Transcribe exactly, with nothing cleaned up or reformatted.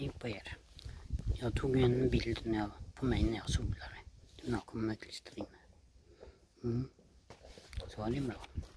Tänk på er. Jag tog en bild när jag, på mig när jag solade. När jag kom med klister in. Mm. Så var det bra.